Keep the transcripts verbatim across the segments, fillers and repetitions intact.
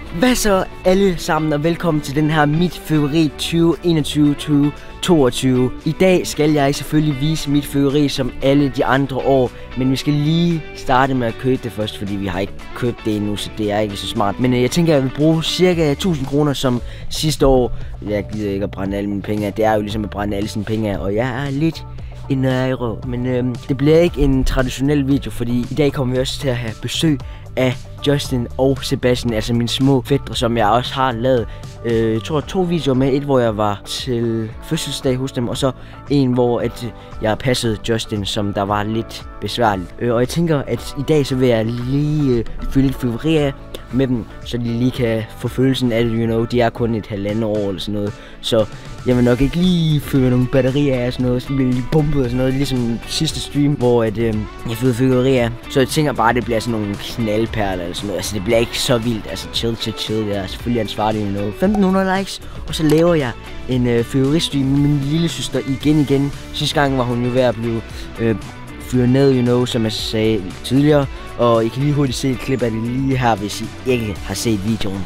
Hvad så alle sammen, og velkommen til den her mit favorit tyve enogtyve til tyve toogtyve. I dag skal jeg selvfølgelig vise mit favorit som alle de andre år, men vi skal lige starte med at købe det først, fordi vi har ikke købt det endnu, så det er ikke så smart. Men øh, jeg tænker, at jeg vil bruge cirka tusind kroner som sidste år. Jeg gider ikke at brænde alle mine penge af. Det er jo ligesom at brænde alle sine penge af, og jeg er lidt en euro. Men øh, det bliver ikke en traditionel video, fordi i dag kommer vi også til at have besøg af Justin og Sebastian, altså mine små fætre, som jeg også har lavet, øh, jeg tror to videoer med. Et, hvor jeg var til fødselsdag hos dem, og så en, hvor at jeg passede Justin, som der var lidt besværligt. Øh, og jeg tænker, at i dag så vil jeg lige øh, fylde et favorit med dem, så de lige kan få følelsen af det, you know. De er kun et halvandet år eller sådan noget, så jeg vil nok ikke lige føre nogle batterier af og sådan noget, så bliver lige pumpet og sådan noget, ligesom sidste stream, hvor at, øh, jeg fødte fyrværkerier. Så jeg tænker bare, at det bliver sådan nogle knaldperler eller sådan noget. Altså det bliver ikke så vildt, altså chill, chill, chill. Jeg er selvfølgelig ansvarlig, you know. femten hundrede likes, og så laver jeg en øh, fyrværkeristream med min lille søster igen igen. Sidste gang var hun jo ved at blive øh, fyret ned, you know, som jeg sagde tidligere. Og I kan lige hurtigt se et klip af det lige her, hvis I ikke har set videoen.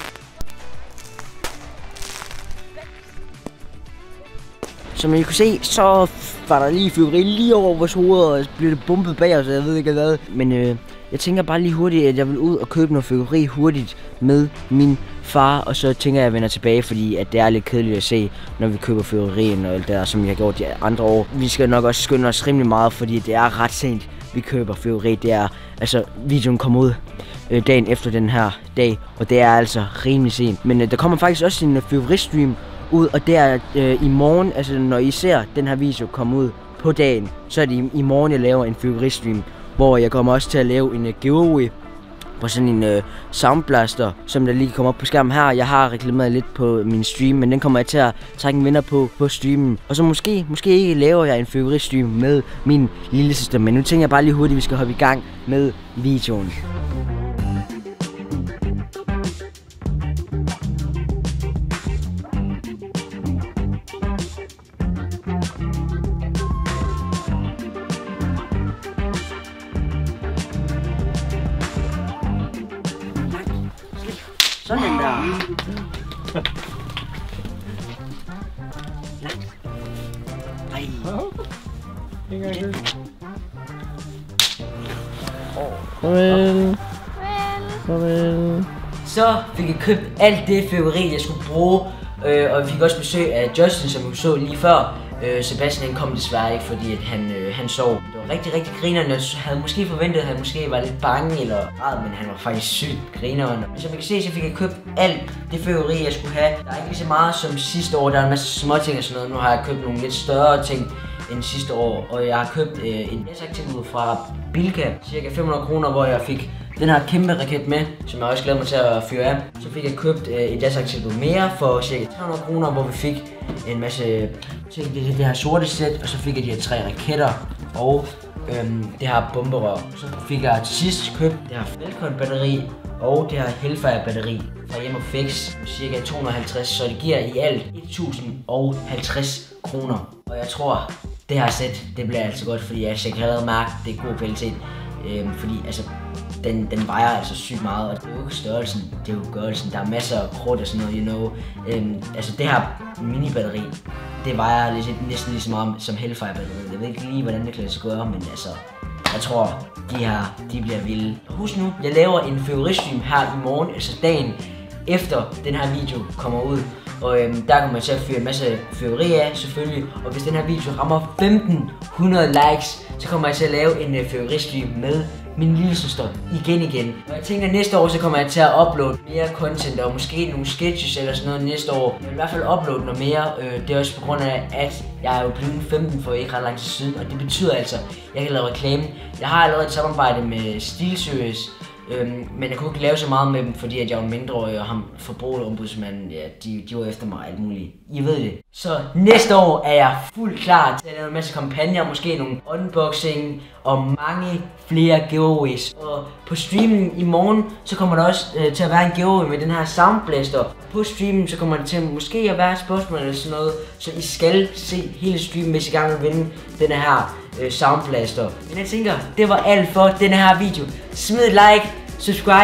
Som I kunne se, så var der lige fyrværkeri lige over vores hoveder, og så blev det bumpet bag os, jeg ved ikke hvad. Men øh, jeg tænker bare lige hurtigt, at jeg vil ud og købe noget fyrværkeri hurtigt med min far. Og så tænker jeg, at jeg vender tilbage, fordi at det er lidt kedeligt at se, når vi køber fyrværkerien og alt det der, som vi har gjort de andre år. Vi skal nok også skynde os rimelig meget, fordi det er ret sent, vi køber fyrværkeri. Det er, altså videoen kommer ud øh, dagen efter den her dag, og det er altså rimelig sent. Men øh, der kommer faktisk også en fyrværkeristream ud, og det er øh, i morgen, altså når I ser den her video komme ud på dagen, så er det i, i morgen, jeg laver en fyrværkeristream, hvor jeg kommer også til at lave en uh, giveaway på sådan en uh, soundblaster, som der lige kommer op på skærmen her. Jeg har reklameret lidt på min stream, men den kommer jeg til at trække en vinder på på streamen. Og så måske, måske ikke laver jeg en fyrværkeristream med min lille søster, men nu tænker jeg bare lige hurtigt, at vi skal hoppe i gang med videoen. Sådan der. Ej. Farvel. Farvel. Så fik jeg købt alt det fyrværkeri, jeg skulle bruge, øh, og vi fik også besøg af Justin, som vi så lige før. Øh, Sebastian kom desværre ikke, fordi at han, øh, han sov. Det var rigtig, rigtig grinerende. Jeg havde måske forventet, at han måske var lidt bange eller ræd, men han var faktisk sygt grinerende. Som I kan se, så fik jeg købt alt det fyrværkeri, jeg skulle have. Der er ikke lige så meget som sidste år. Der er en masse små ting og sådan noget. Nu har jeg købt nogle lidt større ting end sidste år. Og jeg har købt øh, en tilbud fra Bilka, cirka fem hundrede kroner, hvor jeg fik den her kæmpe raket med, som jeg også glæder mig til at fyre af. Så fik jeg købt øh, et jazzaktilbud mere for cirka tre hundrede kroner, hvor vi fik en masse ting. Det er det her sorte sæt, og så fik jeg de her tre raketter og øhm, det her bomberør. Så fik jeg til sidst købt det her Falcon batteri og det her Hellfire batteri fra Hjem og Fix, cirka to hundrede og halvtreds, så det giver i alt et tusind og halvtreds kroner. Og jeg tror, det her sæt, det bliver altså godt, fordi jeg kan allerede mærke, det er god kvalitet. Øhm, fordi altså, den, den vejer altså sygt meget, og det er jo ikke størrelsen, det er jo gørelsen. Der er masser af krudt og sådan noget, you know. Øhm, altså det her mini-batteri, det vejer lidt, næsten lige så meget som Hellfire-batteriet. Jeg ved ikke lige, hvordan det kan lade sig gøre, men altså, jeg tror, de her, de bliver vilde. Husk nu, jeg laver en fyrværkeristream her i morgen, altså dagen efter den her video kommer ud. Og øhm, der kommer jeg til at fyre en masse fyrværkeri af, selvfølgelig. Og hvis den her video rammer femten hundrede likes, så kommer jeg til at lave en uh, fyrværkeristream med min lille søster igen igen. Og jeg tænker, at næste år så kommer jeg til at uploade mere content, og måske nogle sketches eller sådan noget næste år. Jeg vil i hvert fald uploade noget mere. Øh, det er også på grund af, at jeg er jo blevet femten for ikke ret lang tid siden, og det betyder altså, at jeg kan lave reklame. Jeg har allerede et samarbejde med StilSeries, Øhm, men jeg kunne ikke lave så meget med dem, fordi at jeg var mindreårig, og ham forbrugerombudsmanden, ja, de, de var efter mig alt muligt. I ved det. Så næste år er jeg fuldt klar til at lave en masse kampagner, måske nogle unboxing og mange flere giveaways. Og på streamen i morgen, så kommer der også øh, til at være en giveaway med den her soundblaster. På streamen, så kommer det til måske at være et spørgsmål eller sådan noget, så I skal se hele streamen, hvis I gerne vil vinde den her øh, soundblaster. Men jeg tænker, det var alt for denne her video. Smid et like, subscribe,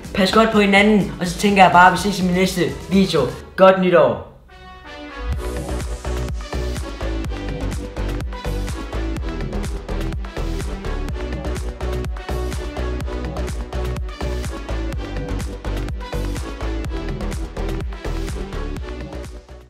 Pas godt på hinanden, og så tænker jeg bare, at vi ses i min næste video. Godt nytår!